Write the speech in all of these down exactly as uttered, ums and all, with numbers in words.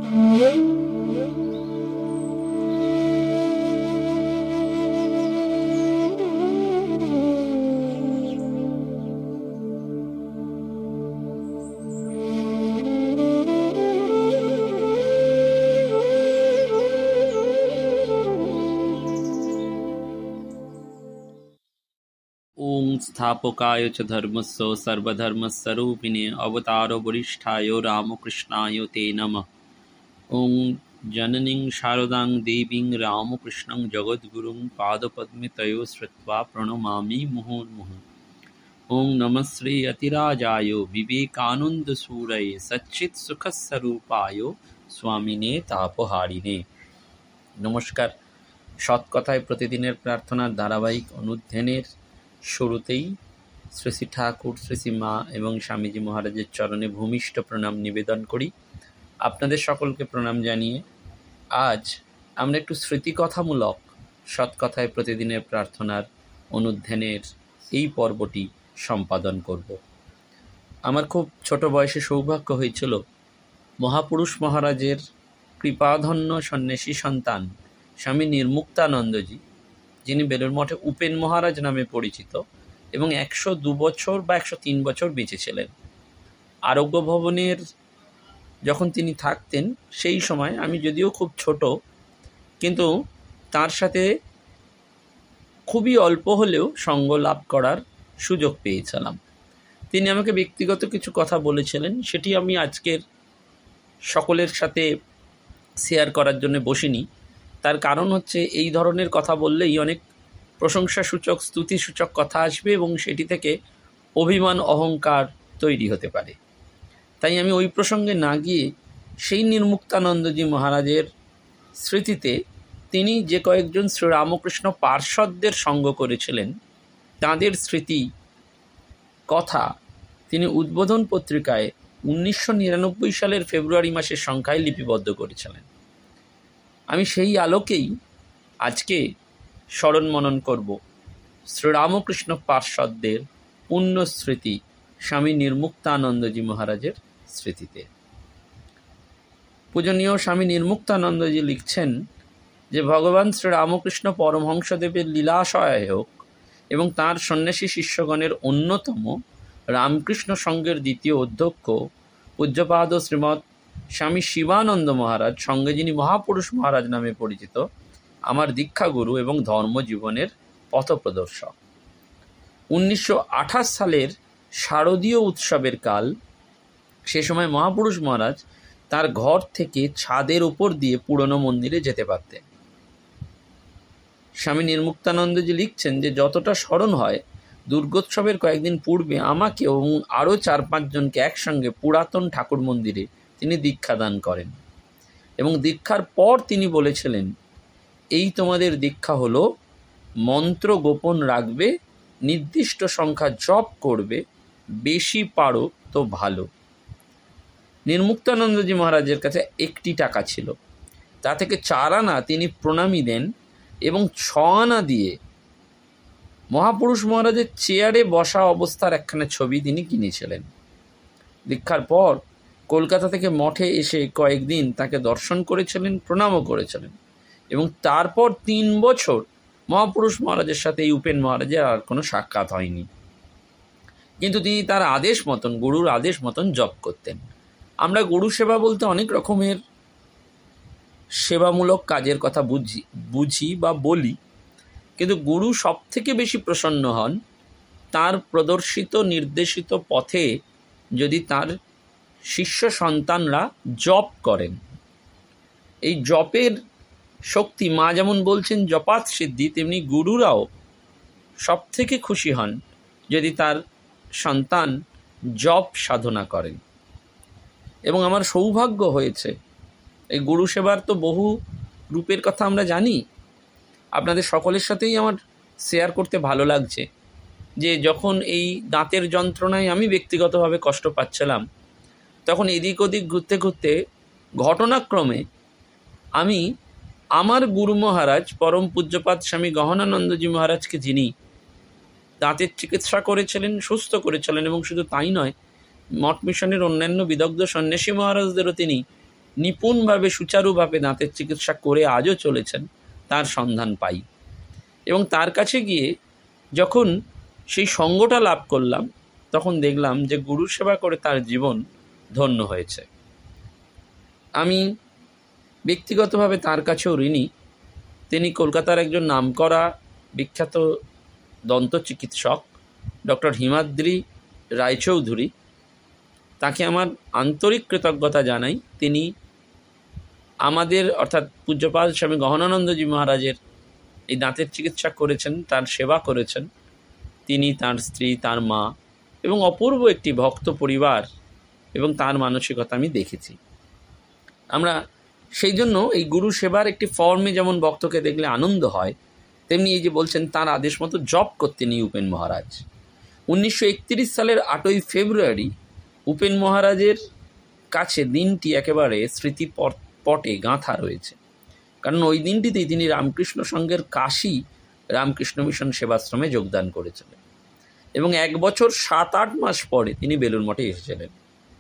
ओं स्थापकाय च धर्मस्य सर्वधर्मस्वरूपिणे अवतारो वरिष्ठाय रामकृष्णाय ते नमः। ओं जननीं शारदां देवीं रामकृष्णं जगद्गुरुं पादपद्मे तयो श्रुत्वा प्रणमामि मुहुर्मुहुः। ओं नमः श्री यतिराजाय विवेकानन्दसूरये सच्चित्सुखस्वरूपाय स्वामिने तापहारिणे। नमस्कार। সৎকথায় প্রতিদিনের প্রার্থনার ধারাবাহিক অনুধ্যানের শুরুতেই শ্রী শ্রী ঠাকুর, শ্রী শ্রী মা এবং স্বামীজি মহারাজের চরণে ভূমিষ্ঠ প্রণাম নিবেদন করি। আপনাদের সকলকে প্রণাম জানিয়ে আজ আমরা একটু স্মৃতিকথামূলক সৎকথায় প্রতিদিনের প্রার্থনার অনুধ্যানের এই পর্বটি সম্পাদন করব। আমার খুব ছোট বয়সে সৌভাগ্য হয়েছিল মহাপুরুষ মহারাজের কৃপাধন্য সন্ন্যাসী সন্তান স্বামী নির্মুক্তানন্দজি, যিনি বেলুড় মঠে উপেন মহারাজ নামে পরিচিত এবং একশো দু বছর বা একশো তিন বছর বেঁচেছিলেন। আরোগ্য ভবনের যখন তিনি থাকতেন সেই সময় আমি যদিও খুব ছোট, কিন্তু তার সাথে খুবই অল্প হলেও সঙ্গ লাভ করার সুযোগ পেয়েছিলাম। তিনি আমাকে ব্যক্তিগত কিছু কথা বলেছিলেন, সেটি আমি আজকের সকলের সাথে শেয়ার করার জন্য বসিনি। তার কারণ হচ্ছে এই ধরনের কথা বললেই অনেক প্রশংসাসূচক স্তুতিসূচক কথা আসবে এবং সেটি থেকে অভিমান অহংকার তৈরি হতে পারে। তাই আমি ওই প্রসঙ্গে না গিয়ে সেই নির্মুক্তানন্দজি মহারাজের স্মৃতিতে তিনি যে কয়েকজন শ্রীরামকৃষ্ণ পার্ষদদের সঙ্গ করেছিলেন তাঁদের স্মৃতি কথা তিনি উদ্বোধন পত্রিকায় উনিশশো নিরানব্বই সালের ফেব্রুয়ারি মাসের সংখ্যায় লিপিবদ্ধ করেছিলেন। আমি সেই আলোকেই আজকে স্মরণ মনন করব শ্রীরামকৃষ্ণ পার্ষদদের পুণ্যস্মৃতি স্বামী নির্মুক্তানন্দজি মহারাজের স্মৃতিতে। পূজনীয় স্বামী নির্মুক্তানন্দজি লিখছেন যে ভগবান শ্রীরামকৃষ্ণ পরমহংসদেবের লীলা সহায়ক এবং তাঁর সন্ন্যাসী শিষ্যগণের অন্যতম রামকৃষ্ণ সংঘের দ্বিতীয় অধ্যক্ষ পূজ্যপাদ শ্রীমৎ স্বামী শিবানন্দ মহারাজ, সঙ্গে যিনি মহাপুরুষ মহারাজ নামে পরিচিত, আমার দীক্ষাগুরু এবং ধর্মজীবনের পথপ্রদর্শক। উনিশশো আঠাশ সালের শারদীয় উৎসবের কাল, সে সময় মহাপুরুষ মহারাজ তার ঘর থেকে ছাদের উপর দিয়ে পুরনো মন্দিরে যেতে পারতেন। স্বামী নির্মুক্তানন্দজি লিখছেন যে যতটা স্মরণ হয়, দুর্গোৎসবের কয়েকদিন পূর্বে আমাকে এবং আরও চার পাঁচজনকে একসঙ্গে পুরাতন ঠাকুর মন্দিরে তিনি দীক্ষাদান করেন এবং দীক্ষার পর তিনি বলেছিলেন, এই তোমাদের দীক্ষা হলো মন্ত্র গোপন রাখবে, নির্দিষ্ট সংখ্যা জপ করবে, বেশি পারো তো ভালো। নির্মুক্তানন্দজি মহারাজের কাছে একটি টাকা ছিল, তা থেকে চার আনা তিনি প্রণামী দেন এবং ছ আনা দিয়ে মহাপুরুষ মহারাজের চেয়ারে বসা অবস্থার একখানা ছবি তিনি কিনেছিলেন। দীক্ষার পর কলকাতা থেকে মঠে এসে কয়েকদিন তাকে দর্শন করেছিলেন, প্রণামও করেছিলেন এবং তারপর তিন বছর মহাপুরুষ মহারাজের সাথে এই উপেন মহারাজের আর কোনো সাক্ষাৎ হয়নি, কিন্তু তিনি তার আদেশ মতন, গুরুর আদেশ মতন জপ করতেন। আমরা গুরু সেবা বলতে অনেক রকমের সেবামূলক কাজের কথা বুঝি বুঝি বা বলি, কিন্তু গুরু সব থেকে বেশি প্রসন্ন হন তার প্রদর্শিত নির্দেশিত পথে যদি তার শিষ্য সন্তানরা জপ করেন। এই জপের শক্তি, মা যেমন বলছেন জপাত সিদ্ধি, তেমনি গুরুরাও সব থেকে খুশি হন যদি তার সন্তান জপ সাধনা করেন। এবং আমার সৌভাগ্য হয়েছে, এই গুরু সেবার তো বহু রূপের কথা আমরা জানি, আপনাদের সকলের সাথেই আমার শেয়ার করতে ভালো লাগছে যে যখন এই দাঁতের যন্ত্রণায় আমি ব্যক্তিগতভাবে কষ্ট পাচ্ছিলাম, তখন এদিক ওদিক ঘুরতে ঘুরতে ঘটনাক্রমে আমি আমার গুরু মহারাজ পরম পূজ্যপাদ স্বামী গহনানন্দজি মহারাজকে, যিনি দাঁতের চিকিৎসা করেছিলেন, সুস্থ করেছিলেন এবং শুধু তাই নয়, মঠ মিশনের অন্যান্য বিদগ্ধ সন্ন্যাসী মহারাজদেরও তিনি নিপুণভাবে সুচারুভাবে দাঁতের চিকিৎসা করে আজও চলেছেন তার সন্ধান পাই। এবং তার কাছে গিয়ে যখন সেই সঙ্গটা লাভ করলাম তখন দেখলাম যে গুরু সেবা করে তার জীবন ধন্য হয়েছে। আমি ব্যক্তিগতভাবে তার কাছেও ঋণী। তিনি কলকাতার একজন নামকরা বিখ্যাত দন্ত চিকিৎসক ডক্টর হিমাদ্রি রায়চৌধুরী, তাকে আমার আন্তরিক কৃতজ্ঞতা জানাই। তিনি আমাদের অর্থাৎ পূজ্যপাদ স্বামী গহনানন্দজি মহারাজের এই দাঁতের চিকিৎসা করেছেন, তার সেবা করেছেন। তিনি, তার স্ত্রী, তার মা এবং অপূর্ব একটি ভক্ত পরিবার এবং তার মানসিকতা আমি দেখেছি। আমরা সেই জন্য এই গুরু সেবার একটি ফর্মে যেমন ভক্তকে দেখলে আনন্দ হয়, তেমনি এই যে বলছেন তার আদেশ মতো জপ করতেন এই উপেন মহারাজ। উনিশশো একত্রিশ সালের আটই ফেব্রুয়ারি উপেন মহারাজের কাছে দিনটি একেবারে স্মৃতি পটে গাঁথা রয়েছে, কারণ ওই দিনটিতেই তিনি রামকৃষ্ণ সংঘের কাশী রামকৃষ্ণ মিশন সেবাশ্রমে যোগদান করেছিলেন এবং এক বছর সাত আট মাস পরে তিনি বেলুড় মঠে এসেছিলেন।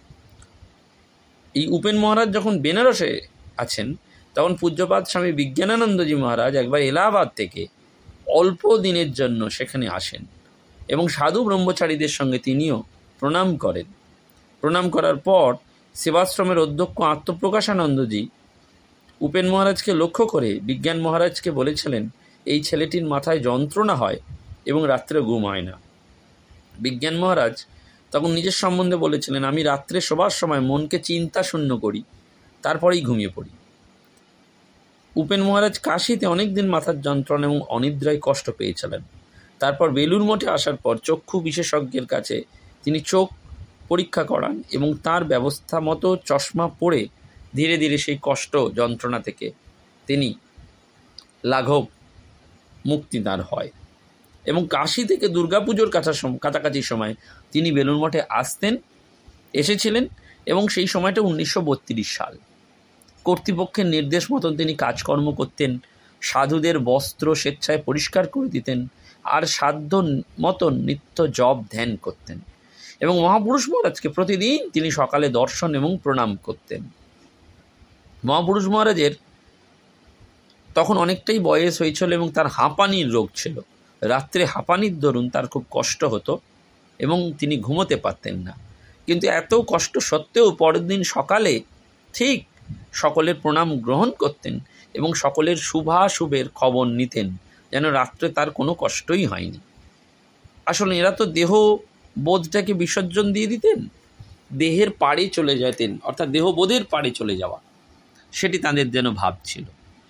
এই উপেন মহারাজ যখন বেনারসে আছেন তখন পূজ্যপাদ স্বামী বিজ্ঞানানন্দজি মহারাজ একবার এলাহাবাদ থেকে অল্প দিনের জন্য সেখানে আসেন এবং সাধু ব্রহ্মচারীদের সঙ্গে তিনিও প্রণাম করেন। প্রণাম করার পর সেবাশ্রমের অধ্যক্ষ আত্মপ্রকাশানন্দজি উপেন মহারাজকে লক্ষ্য করে বিজ্ঞান মহারাজকে বলেছিলেন, এই ছেলেটির মাথায় যন্ত্রণা হয় এবং রাত্রে ঘুম হয় না। বিজ্ঞান মহারাজ তখন নিজের সম্বন্ধে বলেছিলেন, আমি রাত্রে শোবার সময় মনকে চিন্তা শূন্য করি, তারপরেই ঘুমিয়ে পড়ি। উপেন মহারাজ কাশীতে অনেক দিন মাথার যন্ত্রণা এবং অনিদ্রায় কষ্ট পেয়েছিলেন। তারপর বেলুড় মঠে আসার পর চক্ষু বিশেষজ্ঞের কাছে তিনি চোখ পরীক্ষা করান এবং তার ব্যবস্থা মতো চশমা পরে ধীরে ধীরে সেই কষ্ট যন্ত্রণা থেকে তিনি লাঘব মুক্তি তার হয়। এবং কাশী থেকে দুর্গাপুজোর কাছাকাছি সময় তিনি বেলুড় মঠে আসতেন, এসেছিলেন এবং সেই সময়টা উনিশশো বত্রিশ সাল। কর্তৃপক্ষের নির্দেশ মতন তিনি কাজকর্ম করতেন, সাধুদের বস্ত্র স্বেচ্ছায় পরিষ্কার করে দিতেন আর সাধ্য মতন নিত্য জপ ধ্যান করতেন এবং মহাপুরুষ মহারাজকে প্রতিদিন তিনি সকালে দর্শন এবং প্রণাম করতেন। মহাপুরুষ মহারাজের তখন অনেকটাই বয়স হয়েছিল এবং তার হাঁপানির রোগ ছিল। রাত্রে হাঁপানির দরুন তার খুব কষ্ট হতো এবং তিনি ঘুমোতে পারতেন না, কিন্তু এত কষ্ট সত্ত্বেও পরের দিন সকালে ঠিক সকলের প্রণাম গ্রহণ করতেন এবং সকলের শুভাশুভের খবর নিতেন, যেন রাত্রে তার কোনো কষ্টই হয়নি। আসলে এরা তো দেহ বোধটাকে বিসর্জন দিয়ে দিতেন, দেহের পাড়ে চলে যেতেন, অর্থাৎ দেহবোধের পাড়ে চলে যাওয়া, সেটি তাদের যেন ভাব ছিল।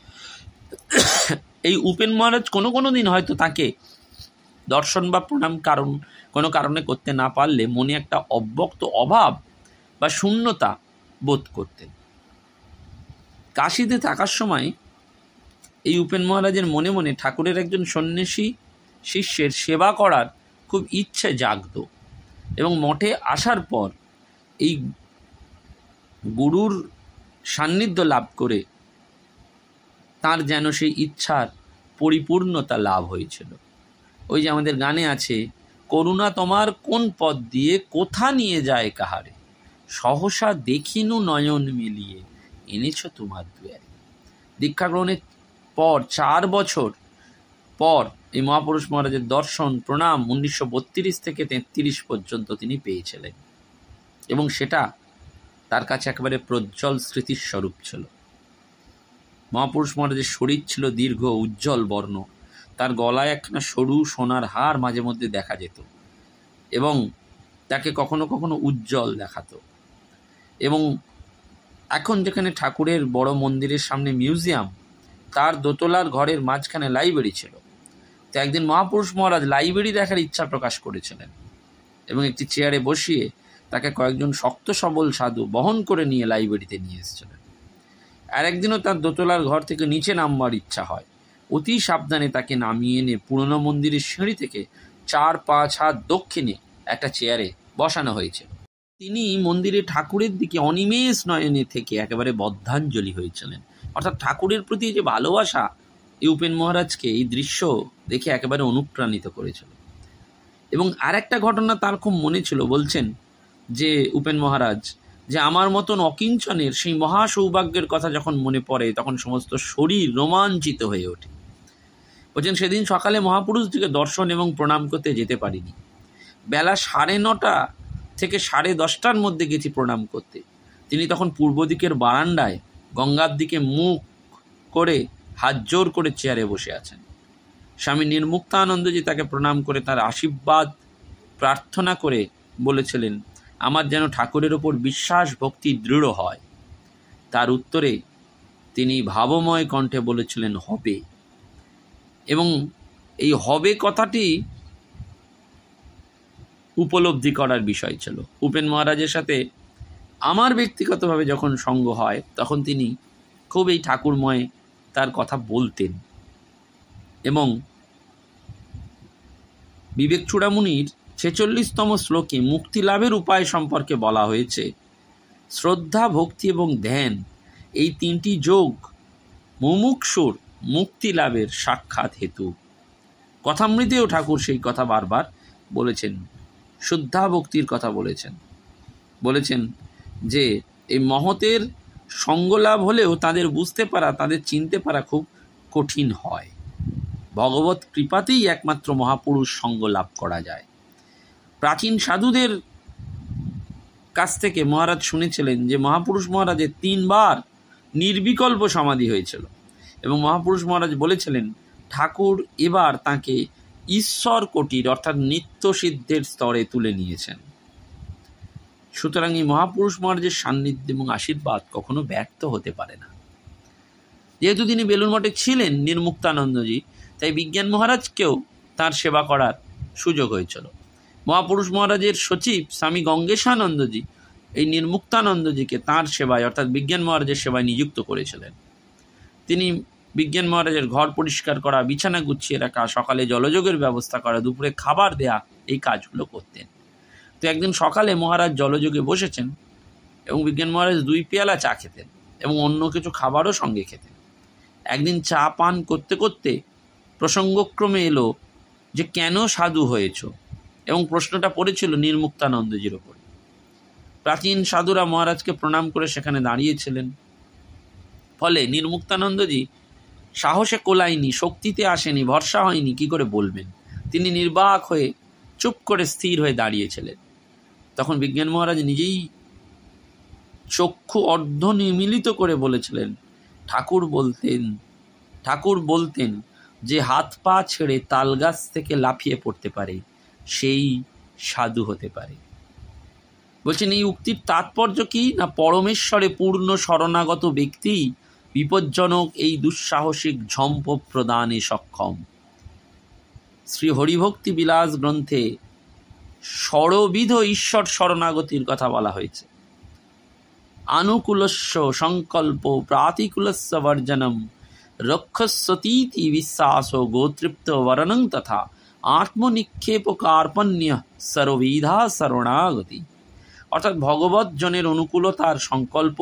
এই উপেন মহারাজ কোনো কোনো দিন হয়তো তাকে দর্শন বা প্রণাম কারণ কোনো কারণে করতে না পারলে মনে একটা অব্যক্ত অভাব বা শূন্যতা বোধ করতেন। কাশীতে থাকার সময় এই উপেন মহারাজের মনে মনে ঠাকুরের একজন সন্ন্যাসী শিষ্যের সেবা করার খুব ইচ্ছে জাগত এবং মঠে আসার পর এই গুরুর সান্নিধ্য লাভ করে তার যেন সেই ইচ্ছার পরিপূর্ণতা লাভ হয়েছিল। ওই যে আমাদের গানে আছে, করুণা তোমার কোন পথ দিয়ে কোথা নিয়ে যায় কাহারে, সহসা দেখিনু নয়ন মিলিয়ে এনেছ তোমার দুয়ারে। দীক্ষা গ্রহণের পর চার বছর পর এই মহাপুরুষ মহারাজের দর্শন প্রণাম উনিশশো বত্রিশ থেকে তেত্রিশ পর্যন্ত তিনি পেয়েছিলেন এবং সেটা তার কাছে একেবারে প্রজ্জ্বল স্মৃতির স্বরূপ ছিল। মহাপুরুষ মহারাজের শরীর ছিল দীর্ঘ উজ্জ্বল বর্ণ, তার গলায় একখানা সরু সোনার হার মাঝে মধ্যে দেখা যেত এবং তাকে কখনো কখনো উজ্জ্বল দেখাতো। এবং এখন যেখানে ঠাকুরের বড় মন্দিরের সামনে মিউজিয়াম, তার দোতলার ঘরের মাঝখানে লাইব্রেরি ছিল। তো একদিন মহাপুরুষ মহারাজ লাইব্রেরি দেখার ইচ্ছা প্রকাশ করেছিলেন এবং একটি চেয়ারে বসিয়ে তাকে কয়েকজন শক্ত সবল সাধু বহন করে নিয়ে লাইব্রেরিতে নিয়ে এসেছিলেন। আর একদিনও তার দোতলার ঘর থেকে নিচে নামবার ইচ্ছা হয়। অতি সাবধানে তাকে নামিয়ে এনে পুরনো মন্দিরের সিঁড়ি থেকে চার পাঁচ হাত দক্ষিণে একটা চেয়ারে বসানো হয়েছিল। তিনি মন্দিরে ঠাকুরের দিকে অনিমেষ নয়নে থেকে একেবারে বদ্ধাঞ্জলি হয়েছিলেন। অর্থাৎ ঠাকুরের প্রতি যে ভালোবাসা এই উপেন মহারাজকে এই দৃশ্য দেখে একেবারে অনুপ্রাণিত করেছিল। এবং আর একটা ঘটনা তার খুব মনে ছিল। বলছেন যে উপেন মহারাজ যে আমার মতন অকিঞ্চনের সেই মহা সৌভাগ্যের কথা যখন মনে পড়ে তখন সমস্ত শরীর রোমাঞ্চিত হয়ে ওঠে। বলছেন সেদিন সকালে মহাপুরুষটিকে দর্শন এবং প্রণাম করতে যেতে পারিনি। বেলা সাড়ে নটা থেকে সাড়ে দশটার মধ্যে গেছি প্রণাম করতে। তিনি তখন পূর্ব দিকের বারান্দায় গঙ্গার দিকে মুখ করে হাত জোর করে চেয়ারে বসে আছেন। স্বামী নির্মুক্তানন্দজি তাকে প্রণাম করে তার আশীর্বাদ প্রার্থনা করে বলেছিলেন, আমার যেন ঠাকুরের ওপর বিশ্বাস ভক্তি দৃঢ় হয়। তার উত্তরে তিনি ভাবময় কণ্ঠে বলেছিলেন, হবে। এবং এই হবে কথাটি উপলব্ধি করার বিষয় ছিল। উপেন মহারাজের সাথে আমার ব্যক্তিগতভাবে যখন সঙ্গ হয় তখন তিনি খুব এই ঠাকুরময় তার কথা বলতেন। এবং বিবেক চূড়ামণির ছেচল্লিশতম শ্লোকে মুক্তি লাভের উপায় সম্পর্কে বলা হয়েছে, শ্রদ্ধা, ভক্তি এবং ধ্যান এই তিনটি যোগ মুমুক্ষুর মুক্তি লাভের সাক্ষাৎ হেতু। কথামৃতেও ঠাকুর সেই কথা বারবার বলেছেন, শুদ্ধা ভক্তির কথা বলেছেন। বলেছেন যে এই মহতের সঙ্গলাভ হলেও তাদের বুঝতে পারা, তাদের চিনতে পারা খুব কঠিন হয়। ভগবত কৃপাতেই একমাত্র মহাপুরুষ সঙ্গ লাভ করা যায়। প্রাচীন সাধুদের কাছ থেকে মহারাজ শুনেছিলেন যে মহাপুরুষ মহারাজের তিনবার নির্বিকল্প সমাধি হয়েছিল এবং মহাপুরুষ মহারাজ বলেছিলেন ঠাকুর এবার তাকে ঈশ্বর কোটির অর্থাৎ নিত্য সিদ্ধের স্তরে তুলে নিয়েছেন। সুতরাং এই মহাপুরুষ মহারাজের সান্নিধ্য এবং আশীর্বাদ কখনো ব্যর্থ হতে পারে না। যেহেতু তিনি বেলুড় মঠে ছিলেন নির্মুক্তানন্দজি, তাই বিজ্ঞান মহারাজকেও তার সেবা করার সুযোগ হয়েছিল। মহাপুরুষ মহারাজের সচিব স্বামী গঙ্গেশানন্দজি এই নির্মুক্তানন্দজিকে তাঁর সেবায় অর্থাৎ বিজ্ঞান মহারাজের সেবায় নিযুক্ত করেছিলেন। তিনি বিজ্ঞান মহারাজের ঘর পরিষ্কার করা, বিছানা গুছিয়ে রাখা, সকালে জলযোগের ব্যবস্থা করা, দুপুরে খাবার দেয়া, এই কাজগুলো করতেন। তো একদিন সকালে মহারাজ জলযোগে বসেছেন এবং বিজ্ঞান মহারাজ দুই পেয়ালা চা খেতেন এবং অন্য কিছু খাবারও সঙ্গে খেতেন। একদিন চা পান করতে করতে প্রসঙ্গক্রমে এলো যে কেন সাধু হয়েছ, এবং প্রশ্নটা পড়েছিল নির্মুক্তানন্দজির ওপর। প্রাচীন সাধুরা মহারাজকে প্রণাম করে সেখানে দাঁড়িয়েছিলেন। ফলে নির্মুক্তানন্দজি সাহসে কোলায়নি, শক্তিতে আসেনি, ভরসা হয়নি, কি করে বলবেন। তিনি নির্বাক হয়ে চুপ করে স্থির হয়ে দাঁড়িয়েছিলেন। তখন বিজ্ঞান মহারাজ নিজেই চক্ষু অর্ধ নিমিলিত করে বলেছিলেন, ঠাকুর বলতেন ঠাকুর বলতেন যে হাত পা ছেড়ে তালগাছ থেকে লাফিয়ে পড়তে পারে সেই সাধু হতে পারে। বলছেন এই উক্তির তাৎপর্য কি না, পরমেশ্বরে পূর্ণ শরণাগত ব্যক্তি বিপজ্জনক এই দুঃসাহসিক ঝম্প প্রদানে সক্ষম। শ্রী হরিভক্তি বিলাস গ্রন্থে ষড়বিধ ঈশ্বর শরণাগতির কথা বলা হয়েছে। আনুকূলস্য সংকল্প প্রাতিকূলস্য বর্জনম রক্ষস্বতীতি বিশ্বাস গোতৃপ্ত বরণং তথা আত্মনিক্ষেপ কার্পণ্য সর্ববিধা শরণাগতি। অর্থাৎ ভগবৎজনের অনুকূলতার সংকল্প,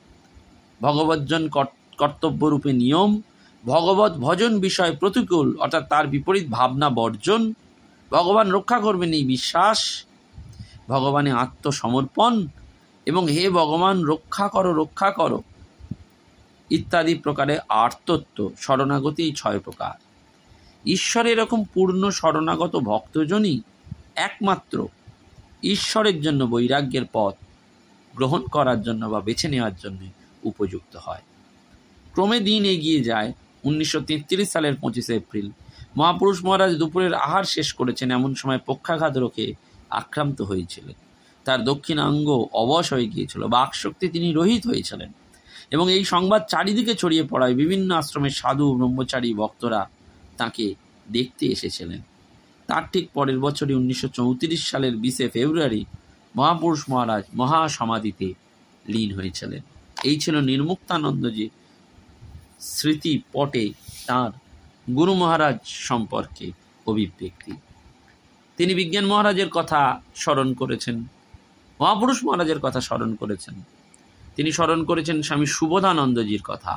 ভগবৎজন কর্তব্যরূপে নিয়ম, ভগবত ভজন বিষয় প্রতিকূল অর্থাৎ তার বিপরীত ভাবনা বর্জন, ভগবান রক্ষা করবেন এই বিশ্বাস, ভগবানে আত্মসমর্পণ এবং হে ভগবান রক্ষা করো রক্ষা করো ইত্যাদি প্রকারে আর্তত্ব শরণাগতি এই ছয় প্রকার। ঈশ্বরের এরকম পূর্ণ শরণাগত ভক্তজনই একমাত্র ঈশ্বরের জন্য বৈরাগ্যের পথ গ্রহণ করার জন্য বা বেছে নেওয়ার জন্য উপযুক্ত হয়। ক্রমে দিন এগিয়ে যায়। উনিশশো তেত্রিশ সালের পঁচিশে এপ্রিল মহাপুরুষ মহারাজ দুপুরের আহার শেষ করেছেন। এমন সময় পক্ষাঘাত রোগে আক্রান্ত হয়েছিলেন। তার দক্ষিণাঙ্গ অবশ হয়ে গিয়েছিল, বাকশক্তি তিনি রহিত হয়েছিলেন এবং এই সংবাদ চারিদিকে ছড়িয়ে পড়ায় বিভিন্ন আশ্রমের সাধু ব্রহ্মচারী ভক্তরা তাকে দেখতে এসেছিলেন। তার ঠিক পরের বছরই উনিশশো চৌত্রিশ সালের বিশে ফেব্রুয়ারি মহাপুরুষ মহারাজ মহাসমাধিতে লীন হয়েছিলেন। এই ছিল নির্মুক্তানন্দজি স্মৃতি পটে তাঁর গুরু মহারাজ সম্পর্কে অভিব্যক্তি। তিনি বিজ্ঞান মহারাজের কথা স্মরণ করেছেন, মহাপুরুষ মহারাজের কথা স্মরণ করেছেন। তিনি স্মরণ করেছেন স্বামী সুবোধানন্দজির কথা।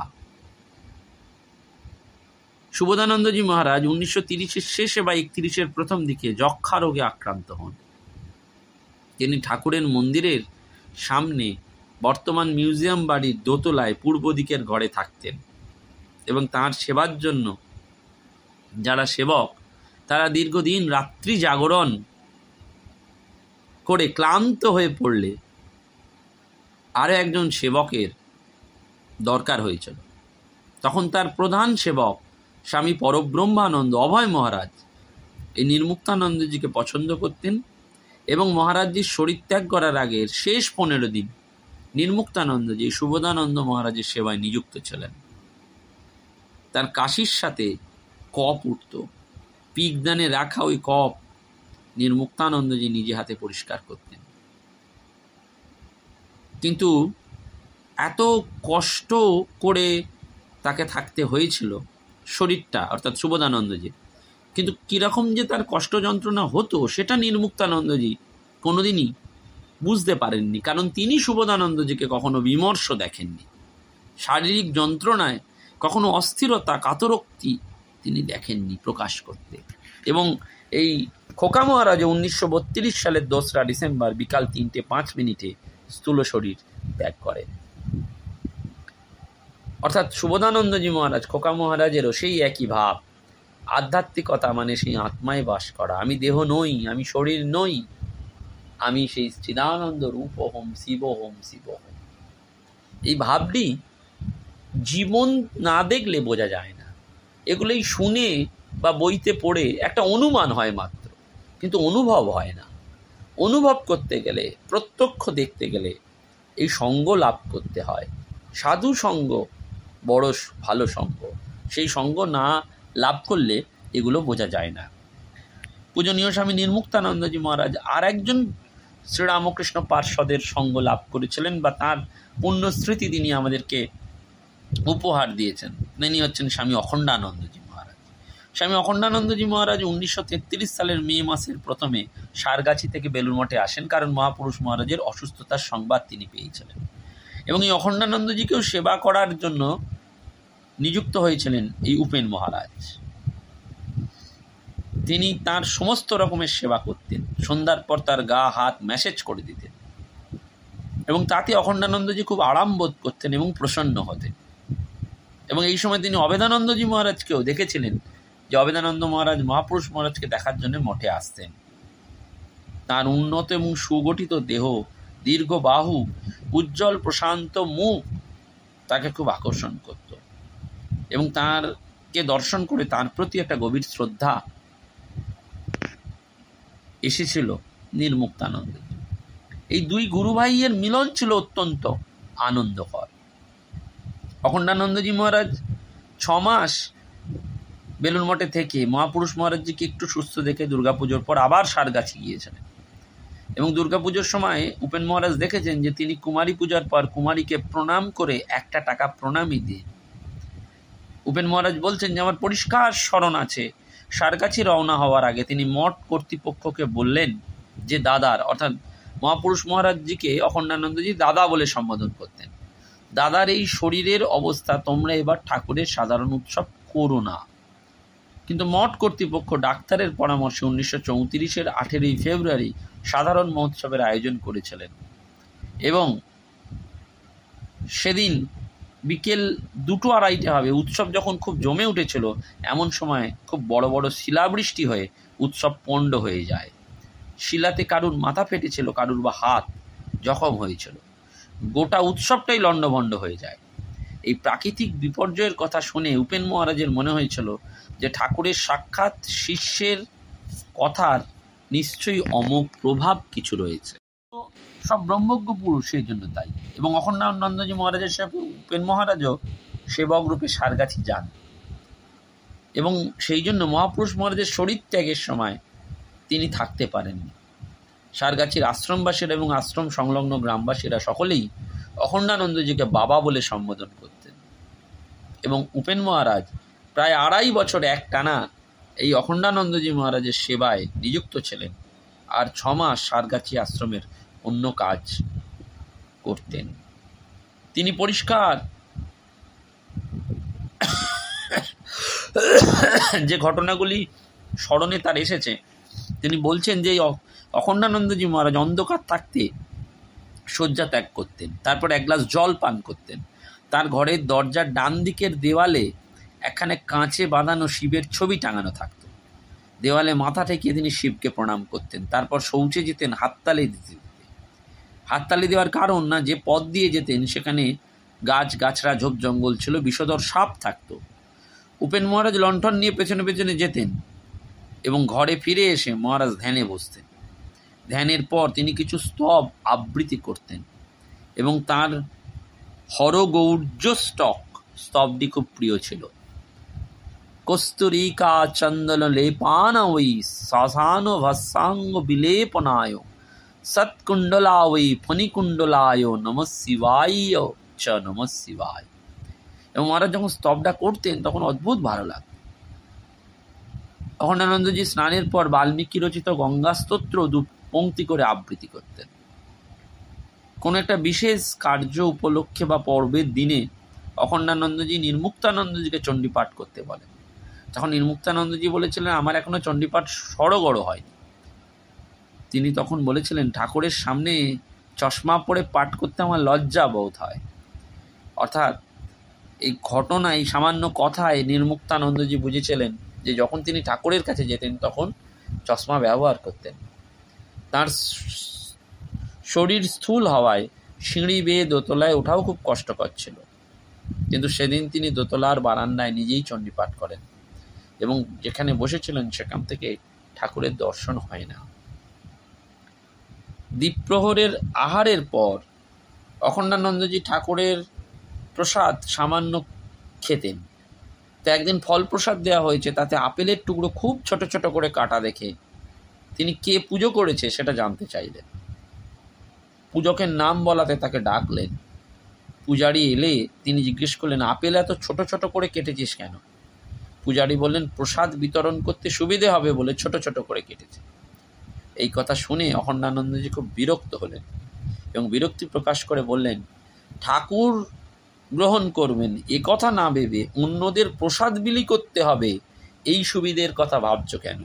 সুবোধানন্দজি মহারাজ উনিশশো তিরিশের শেষে বা একত্রিশের প্রথম দিকে যক্ষা রোগে আক্রান্ত হন। তিনি ঠাকুরের মন্দিরের সামনে বর্তমান মিউজিয়াম বাড়ির দোতলায় পূর্ব দিকের ঘরে থাকতেন এবং তাঁর সেবার জন্য যারা সেবক তারা দীর্ঘদিন রাত্রি জাগরণ করে ক্লান্ত হয়ে পড়লে আরও একজন সেবকের দরকার হয়েছিল। তখন তার প্রধান সেবক স্বামী পরব্রহ্মানন্দ অভয় মহারাজ এই নির্মুক্তানন্দজিকে পছন্দ করতেন এবং মহারাজজির শরীরত্যাগ করার আগের শেষ পনেরো দিন নির্মুক্তানন্দজি সুবোধানন্দ মহারাজের সেবায় নিযুক্ত ছিলেন। তার কাশির সাথে কপ উঠত, পিকদানে রাখা ওই কপ নির্মুক্তানন্দজি নিজে হাতে পরিষ্কার করতেন। কিন্তু এত কষ্ট করে তাকে থাকতে হয়েছিল শরীরটা, অর্থাৎ সুবোধানন্দজি, কিন্তু কীরকম যে তার কষ্ট যন্ত্রণা হতো সেটা নির্মুক্তানন্দজি কোনোদিনই বুঝতে পারেননি, কারণ তিনি সুবোধানন্দজিকে কখনো বিমর্ষ দেখেননি। শারীরিক যন্ত্রণায় কখনো অস্থিরতা কাতরোক্তি তিনি দেখেননি প্রকাশ করতে। এবং এই খোকা মহারাজ উনিশশো বত্রিশ সালের দোসরা ডিসেম্বর বিকাল তিনটে পাঁচ মিনিটে স্থূল শরীর ত্যাগ করেন। অর্থাৎ সুবোধানন্দজি মহারাজ খোকা মহারাজেরও সেই একই ভাব। আধ্যাত্মিকতা মানে সেই আত্মায় বাস করা। আমি দেহ নই, আমি শরীর নই, আমি সেই চিদানন্দ রূপ হোম শিব হোম শিব হোম। এই ভাবটি জীবন না দেখলে বোঝা যায় না। এগুলোই শুনে বা বইতে পড়ে একটা অনুমান হয় মাত্র, কিন্তু অনুভব হয় না। অনুভব করতে গেলে, প্রত্যক্ষ দেখতে গেলে এই সঙ্গ লাভ করতে হয়। সাধু সঙ্গ বড় ভালো সঙ্গ, সেই সঙ্গ না লাভ করলে এগুলো বোঝা যায় না। পূজনীয় স্বামী নির্মুক্তানন্দজি মহারাজ আর একজন শ্রীরামকৃষ্ণ পার্ষদের সঙ্গ লাভ করেছিলেন বা তার পুণ্যস্মৃতি তিনি আমাদেরকে উপহার দিয়েছেন। তিনি হচ্ছেন স্বামী অখণ্ডানন্দজি মহারাজ। স্বামী অখণ্ডানন্দজি মহারাজ উনিশশো তেত্রিশ সালের মে মাসের প্রথমে সারগাছি থেকে বেলুড় মঠে আসেন, কারণ মহাপুরুষ মহারাজের অসুস্থতার সংবাদ তিনি পেয়েছিলেন এবং এই অখণ্ডানন্দজিকেও সেবা করার জন্য নিযুক্ত হয়েছিলেন এই উপেন মহারাজ। তিনি তার সমস্ত রকমের সেবা করতেন। সন্ধ্যার পর তার গা হাত ম্যাসেজ করে দিতেন এবং তাতে অখণ্ডানন্দজি খুব আরাম বোধ করতেন এবং প্রসন্ন হতেন। এবং এই সময় তিনি অবেদানন্দজি মহারাজকেও দেখেছিলেন যে অবেদানন্দ মহারাজ মহাপুরুষ মহারাজকে দেখার জন্য মঠে আসতেন। তার উন্নত এবং সুগঠিত দেহ, দীর্ঘ বাহু, উজ্জ্বল প্রশান্ত মুখ তাকে খুব আকর্ষণ করত এবং তারকে দর্শন করে তার প্রতি একটা গভীর শ্রদ্ধা এসেছিল নির্মুক্তানন্দ। এই দুই গুরু ভাইয়ের মিলন ছিল অত্যন্ত আনন্দকর। অখণ্ডানন্দজি মহারাজ ছ মাস বেলুড় মঠে থেকে মহাপুরুষ মহারাজজিকে একটু সুস্থ দেখে দুর্গাপুজোর পর আবার সারগাছি গিয়েছিলেন এবং দুর্গাপুজোর সময় উপেন মহারাজ দেখেছেন যে তিনি কুমারী পূজার পর কুমারীকে প্রণাম করে একটা টাকা প্রণামী দিন। উপেন মহারাজ বলছেন যে আমার পরিষ্কার স্মরণ আছে, সারগাছি রওনা হওয়ার আগে তিনি মঠ কর্তৃপক্ষকে বললেন যে দাদার, অর্থাৎ মহাপুরুষ মহারাজজিকে অখণ্ডানন্দজি দাদা বলে সম্বোধন করতেন, দাদার এই শরীরের অবস্থা তোমরা এবার ঠাকুরের সাধারণ উৎসব করো না। কিন্তু মঠ কর্তৃপক্ষ ডাক্তারের পরামর্শে উনিশশো চৌত্রিশের আঠেরোই ফেব্রুয়ারি সাধারণ মহোৎসবের আয়োজন করেছিলেন এবং সেদিন বিকেল দুটো আড়াইটে হবে। উৎসব যখন খুব জমে উঠেছিল এমন সময় খুব বড় বড় শিলাবৃষ্টি হয়ে উৎসব পণ্ড হয়ে যায়। শিলাতে কারুর মাথা ফেটেছিল, কারুর বা হাত জখম হয়েছিল। গোটা উৎসবটাই লণ্ডভণ্ড হয়ে যায়। এই প্রাকৃতিক বিপর্যয়ের কথা শুনে উপেন মহারাজের মনে হয়েছিল যে ঠাকুরের সাক্ষাৎ শিষ্যের কথার নিশ্চয়ই অমোঘ প্রভাব কিছু রয়েছে। সব ব্রহ্মজ্ঞ পুরুষ সেই জন্য তাই। এবং অখণ্ডানন্দজি মহারাজের সাথে উপেন মহারাজও সেবক রূপে সারগাছি যান এবং সেই জন্য মহাপুরুষ মহারাজের শরীর ত্যাগের সময় তিনি থাকতে পারেননি। সারগাছির আশ্রমবাসীরা এবং আশ্রম সংলগ্ন গ্রামবাসীরা সকলেই অখণ্ডানন্দজিকে বাবা বলে সম্বোধন করতেন এবং উপেন মহারাজ প্রায় আড়াই বছর এক টানা এই অখণ্ডানন্দজি মহারাজের সেবায় নিযুক্ত ছিলেন আর ছ মাস সারগাছি আশ্রমের অন্য কাজ করতেন। তিনি পরিষ্কার যে ঘটনাগুলি স্মরণে তার এসেছে তিনি বলছেন যে অখণ্ডানন্দজি মহারাজ অন্ধকার থাকতে শয্যা ত্যাগ করতেন, তারপর এক গ্লাস জল পান করতেন। তার ঘরের দরজার ডান দিকের দেওয়ালে একখানে কাঁচে বাঁধানো শিবের ছবি টাঙানো থাকত। দেওয়ালে মাথা ঠেকিয়ে তিনি শিবকে প্রণাম করতেন। তারপর শৌচে যেতেন হাততালি দিতে দিতে। হাততালি দেওয়ার কারণ না, যে পথ দিয়ে যেতেন সেখানে গাছ গাছড়া ঝোপ জঙ্গল ছিল, বিষধর সাপ থাকত। উপেন মহারাজ লণ্ঠন নিয়ে পেছনে পেছনে যেতেন এবং ঘরে ফিরে এসে মহারাজ ধ্যানে বসতেন। ধ্যানের পর তিনি কিছু স্তব আবৃত্তি করতেন এবং তার হরগৌর্যষ্টক স্তবটি খুব প্রিয় ছিল। কস্তুরিকা চন্দন লেপানা ওই শ্মশান ভস্সাঙ্গ বিলেপনায় সৎকুণ্ডলা ওই ফণিকুণ্ডলায় নম শিবায় চ নম শিবায়। এবং মহারাজ যখন স্তবটা করতেন তখন অদ্ভুত ভালো লাগত। অখণ্ডানন্দজি স্নানের পর বাল্মীকি রচিত গঙ্গা স্তোত্র দু পংক্তি করে আবৃত্তি করতেন। কোনো একটা বিশেষ কার্য উপলক্ষে বা পর্বের দিনে অখণ্ডানন্দজি নির্মুক্তানন্দজিকে চণ্ডীপাঠ করতে বলেন। তখন নির্মুক্তানন্দজি বলেছিলেন, আমার এখনো চণ্ডীপাঠ সড়গড় হয়নি। তিনি তখন বলেছিলেন, ঠাকুরের সামনে চশমা পরে পাঠ করতে আমার লজ্জা বোধ হয়। অর্থাৎ এই ঘটনায়, সামান্য কথায় নির্মুক্তানন্দজি বুঝেছিলেন যে যখন তিনি ঠাকুরের কাছে যেতেন তখন চশমা ব্যবহার করতেন। তার শরীর স্থূল হওয়ায় সিঁড়ি বেয়ে দোতলায় ওঠাও খুব কষ্টকর ছিল, কিন্তু সেদিন তিনি দোতলার বারান্দায় নিজেই চণ্ডীপাঠ করেন এবং যেখানে বসেছিলেন সেখান থেকে ঠাকুরের দর্শন হয় না। দ্বীপ্রহরের আহারের পর অখণ্ডানন্দজি ঠাকুরের প্রসাদ সামান্য খেতেন। তো একদিন ফল প্রসাদ দেওয়া হয়েছে, তাতে আপেলের টুকরো খুব ছোট ছোট করে কাটা দেখে তিনি কে পুজো করেছে সেটা জানতে চাইলেন। পূজকের নাম বলাতে তাকে ডাকলেন। পূজারি এলে তিনি জিজ্ঞেস করলেন, আপেল এত ছোট ছোট করে কেটেছিস কেন? পূজারি বললেন, প্রসাদ বিতরণ করতে সুবিধে হবে বলে ছোট ছোট করে কেটেছে। এই কথা শুনে অখণ্ডানন্দজি খুব বিরক্ত হলেন এবং বিরক্তি প্রকাশ করে বললেন, ঠাকুর গ্রহণ করবেন এ কথা না ভেবে অন্যদের প্রসাদ বিলি করতে হবে এই সুবিধের কথা ভাবছ কেন?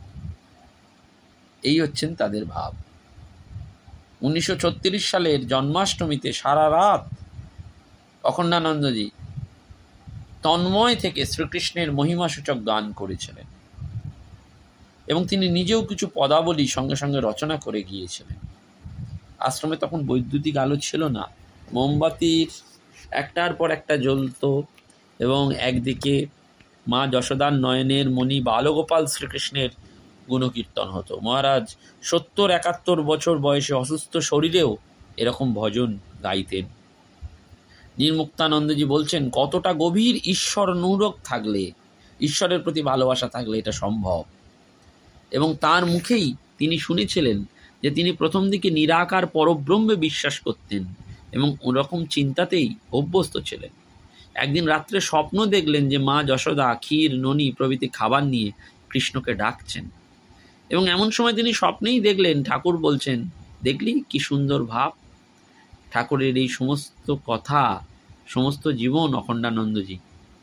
এই হচ্ছেন তাদের ভাব। উনিশশো ছত্রিশ সালের জন্মাষ্টমীতে সারা রাত অখণ্ডানন্দজি তন্ময় থেকে শ্রীকৃষ্ণের মহিমাসূচক গান করেছিলেন এবং তিনি নিজেও কিছু পদাবলী সঙ্গে সঙ্গে রচনা করে গিয়েছিলেন। আশ্রমে তখন বৈদ্যুতিক আলো ছিল না, মোমবাতির একটার পর একটা জ্বলত এবং একদিকে মা যশোদার নয়নের মণি বালগোপাল শ্রীকৃষ্ণের গুণকীর্তন হতো। মহারাজ সত্তর একাত্তর বছর বয়সে অসুস্থ শরীরেও এরকম ভজন গাইতেন। নির্মুক্তানন্দজি বলছেন, কতটা গভীর ঈশ্বর অনুরাগ থাকলে, ঈশ্বরের প্রতি ভালোবাসা থাকলে এটা সম্ভব। এবং তার মুখেই তিনি শুনেছিলেন যে তিনি প্রথম দিকে নিরাকার পরব্রহ্মে বিশ্বাস করতেন এবং ওরকম চিন্তাতেই অভ্যস্ত ছিলেন। একদিন রাত্রে স্বপ্ন দেখলেন যে মা যশোদা ক্ষীর, ননি প্রভৃতি খাবার নিয়ে কৃষ্ণকে ডাকছেন এবং এমন সময় তিনি স্বপ্নেই দেখলেন ঠাকুর বলছেন, দেখলি কি সুন্দর ভাব। ঠাকুরের এই সমস্ত কথা, সমস্ত জীবন অখণ্ডানন্দজি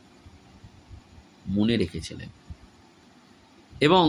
মনে রেখেছিলেন এবং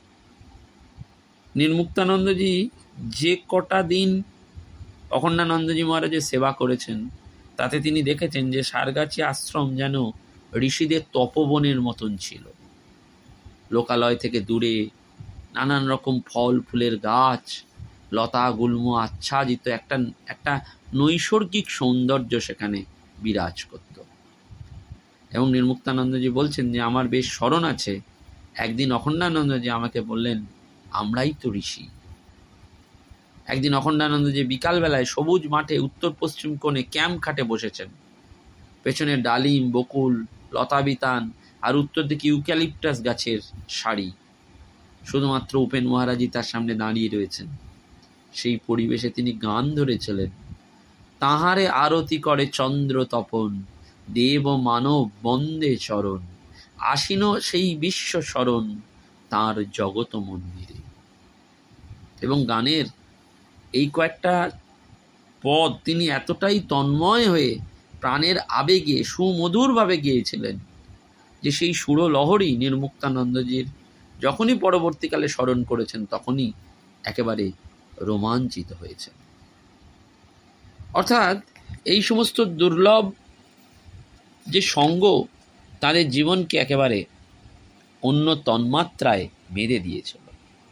নির্মুক্তানন্দজি যে কটা দিন অখণ্ডানন্দজি মহারাজের সেবা করেছেন তাতে তিনি দেখেছেন যে সারগাছি আশ্রম যেন ঋষিদের তপবনের মতন ছিল। লোকালয় থেকে দূরে নানান রকম ফল ফুলের গাছ, লতা গুল্ম আচ্ছাদিত একটা একটা নৈসর্গিক সৌন্দর্য সেখানে বিরাজ করত। এবং নির্মুক্তানন্দজি বলছেন যে আমার বেশ স্মরণ আছে, একদিন অখণ্ডানন্দজি আমাকে বললেন, আমরাই তো ঋষি। একদিন অখণ্ডানন্দজি বিকালবেলায় সবুজ মাঠে উত্তর পশ্চিম কোণে ক্যাম্প খাটে বসেছেন। পেছনে ডালিম, বকুল, লতাবিতান আর উত্তর দিকে ইউক্যালিপটাস গাছের সারি। শুধুমাত্র উপেন মহারাজই তার সামনে দাঁড়িয়ে রয়েছেন। সেই পরিবেশে তিনি গান ধরেছিলেন, তাহারে আরতি করে চন্দ্র তপন, দেব মানব বন্দে চরণ, আসীন সেই বিশ্ব স্মরণ তাঁর জগত মন্দিরে। এবং গানের এই কয়েকটা পদ তিনি এতটাই তন্ময় হয়ে প্রাণের আবেগে সুমধুরভাবে গেয়েছিলেন যে সেই সুরলহরী নির্মুক্তানন্দজির যখনই পরবর্তীকালে স্মরণ করেছেন তখনই একেবারে রোমাঞ্চিত হয়েছেন। অর্থাৎ এই সমস্ত দুর্লভ যে সঙ্গ তাদের জীবনকে একেবারে অন্য তন্মাত্রায় বেঁধে দিয়েছিল।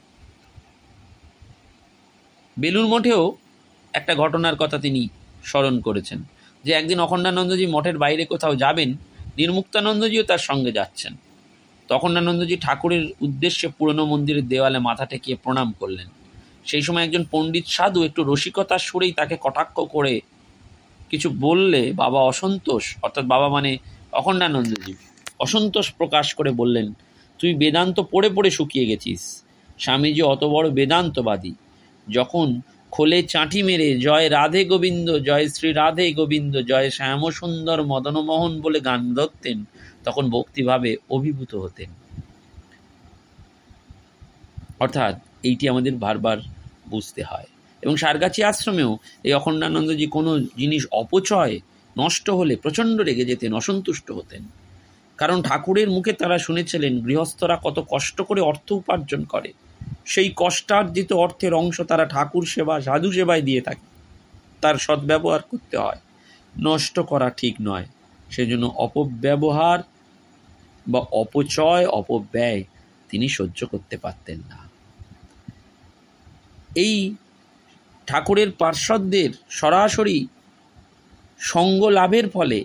বেলুর মঠেও একটা ঘটনার কথা তিনি স্মরণ করেছেন, যে একদিন অখণ্ডানন্দজি মঠের বাইরে কোথাও যাবেন, নির্মুক্তানন্দজিও তার সঙ্গে যাচ্ছেন। তখন অখণ্ডানন্দজি ঠাকুরের উদ্দেশ্যে পুরনো মন্দিরের দেওয়ালে মাথা টেকিয়ে প্রণাম করলেন। সেই সময় একজন পণ্ডিত সাধু একটু রসিকতার সুরেই তাকে কটাক্ষ করে কিছু বললে বাবা অসন্তোষ, অর্থাৎ বাবা মানে অখণ্ডানন্দজি, অসন্তোষ প্রকাশ করে বললেন, তুই বেদান্ত পড়ে পড়ে শুকিয়ে গেছিস। স্বামীজি অত বড় বেদান্তবাদী, যখন খোলে চাঁটি মেরে জয় রাধে গোবিন্দ, জয় শ্রী রাধে গোবিন্দ, জয় শ্যামসুন্দর মদনমোহন বলে গান ধরতেন, তখন ভক্তিভাবে অভিভূত হতেন। অর্থাৎ এইটি আমাদের বারবার বুঝতে হয়। এবং সারগাছি আশ্রমেও এই অখণ্ডানন্দজি কোনো জিনিস অপচয় নষ্ট হলে প্রচণ্ড রেগে যেতেন, অসন্তুষ্ট হতেন। কারণ ঠাকুরের মুখে তারা শুনেছিলেন গৃহস্থরা কত কষ্ট করে অর্থ উপার্জন করে, সেই কষ্টার্জিত অর্থের অংশ তারা ঠাকুর সেবা, সাধু সেবায় দিয়ে থাকে। তার সদ্ব্যবহার করতে হয়, নষ্ট করা ঠিক নয়। সেজন্য অপব্যবহার বা অপচয়, অপব্যয় তিনি সহ্য করতে পারতেন না। এই ঠাকুরের পার্ষদদের সরাসরি সঙ্গ লাভের ফলে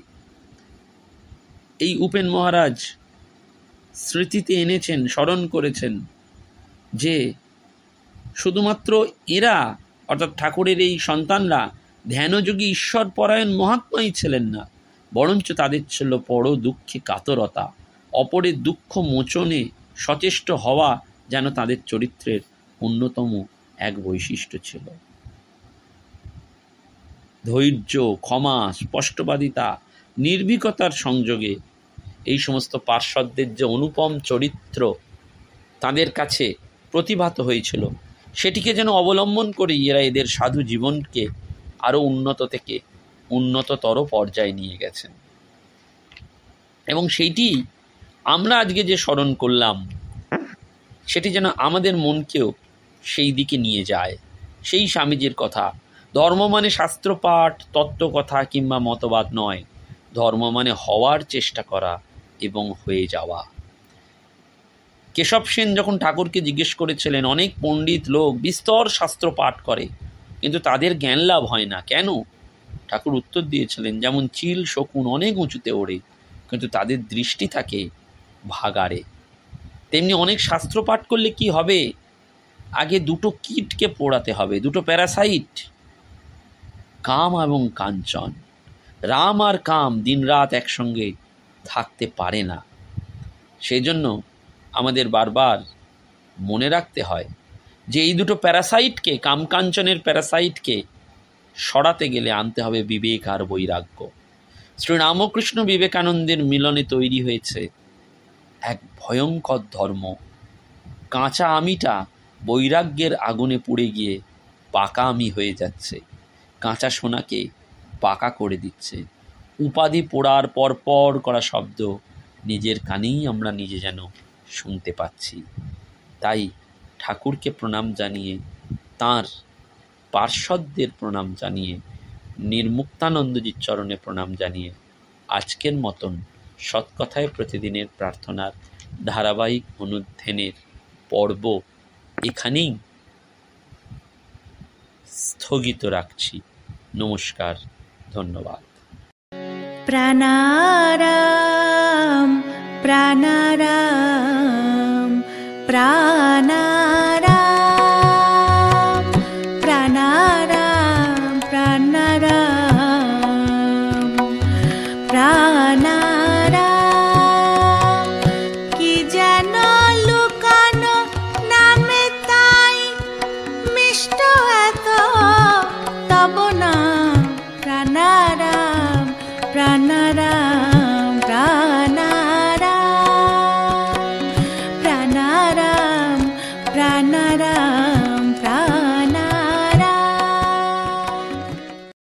এই উপেন মহারাজ স্মৃতিতে এনেছেন, স্মরণ করেছেন যে শুধুমাত্র এরা, অর্থাৎ ঠাকুরের এই সন্তানরা ধ্যানযোগী ঈশ্বর পরায়ণ মহাত্মাই ছিলেন না, বরঞ্চ তাদের ছিল বড় দুঃখে কাতরতা, অপরের দুঃখ মোচনে সচেষ্ট হওয়া যেন তাদের চরিত্রের অন্যতম এক বৈশিষ্ট্য ছিল। ধৈর্য, ক্ষমা, স্পষ্টবাদিতা, নির্ভীকতার সংযোগে এই সমস্ত পার্শ্বদের যে অনুপম চরিত্র তাদের কাছে প্রতিভাত হয়েছিল, সেটিকে যেন অবলম্বন করে এরা এদের সাধু জীবনকে আরও উন্নত থেকে উন্নততর পর্যায়ে নিয়ে গেছেন। এবং সেইটি আমরা আজকে যে স্মরণ করলাম, সেটি যেন আমাদের মনকেও সেই দিকে নিয়ে যায়। সেই স্বামীজির কথা, ধর্ম মানে শাস্ত্রপাঠ, তত্ত্বকথা কিংবা মতবাদ নয়, ধর্ম মানে হওয়ার চেষ্টা করা এবং হয়ে যাওয়া। কেশব সেন যখন ঠাকুরকে জিজ্ঞেস করেছিলেন, অনেক পণ্ডিত লোক বিস্তর শাস্ত্র পাঠ করে কিন্তু তাদের জ্ঞান লাভ হয় না, কেন? ঠাকুর উত্তর দিয়েছিলেন, যেমন চিল শকুন অনেক উঁচুতে ওড়ে কিন্তু তাদের দৃষ্টি থাকে ভাগাড়ে, তেমনি অনেক শাস্ত্র পাঠ করলে কি হবে? আগে দুটো কীটকে পোড়াতে হবে, দুটো প্যারাসাইট, কাম এবং কাঞ্চন। রাম আর কাম দিনরাত একসঙ্গে থাকতে পারে না। সেই জন্য আমাদের বারবার মনে রাখতে হয় যে এই দুটো প্যারাসাইটকে, কামকাঞ্চনের প্যারাসাইটকে সরাতে গেলে আনতে হবে বিবেক আর বৈরাগ্য। শ্রী রামকৃষ্ণ বিবেকানন্দের মিলনে তৈরি হয়েছে এক ভয়ঙ্কর ধর্ম। কাঁচা আমিটা বৈরাগ্যের আগুনে পুড়ে গিয়ে পাকা আমি হয়ে যাচ্ছে, কাঁচা সোনাকে পাকা করে দিচ্ছে। উপাধি পোড়ার পর পর করা শব্দ নিজের কানেই আমরা নিজে যেন শুনতে পাচ্ছি। তাই ঠাকুরকে প্রণাম জানিয়ে, তাঁর পার্ষদদের প্রণাম জানিয়ে, নির্মুক্তানন্দজির চরণে প্রণাম জানিয়ে আজকের মতন সৎকথায় প্রতিদিনের প্রার্থনার ধারাবাহিক অনুধ্যানের পর্ব এখানেই স্থগিত রাখছি। নমস্কার, ধন্যবাদ। প্রাণারাম প্রাণারাম প্রাণা